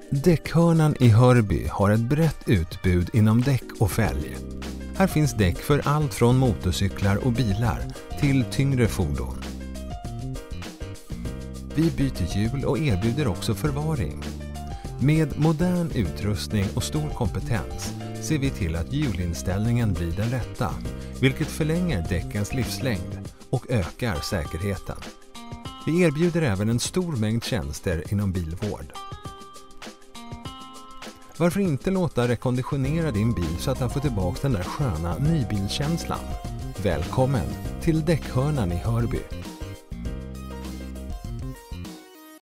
Däckhörnan i Hörby har ett brett utbud inom däck och fälg. Här finns däck för allt från motorcyklar och bilar till tyngre fordon. Vi byter hjul och erbjuder också förvaring. Med modern utrustning och stor kompetens ser vi till att hjulinställningen blir den rätta, vilket förlänger däckens livslängd och ökar säkerheten. Vi erbjuder även en stor mängd tjänster inom bilvård. Varför inte låta rekonditionera din bil så att den får tillbaka den där sköna nybilkänslan? Välkommen till Däckhörnan i Hörby.